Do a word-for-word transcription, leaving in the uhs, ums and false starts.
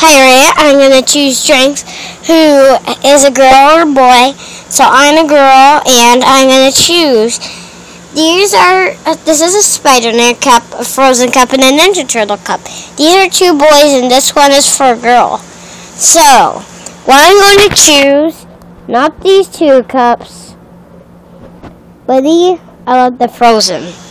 pirate. I'm going to choose strength, who is a girl or a boy. So I'm a girl, and I'm going to choose. These are, uh, this is a Spider-Man cup, a Frozen cup, and a Ninja Turtle cup. These are two boys, and this one is for a girl. So, what I'm going to choose, not these two cups, but the, I love the Frozen.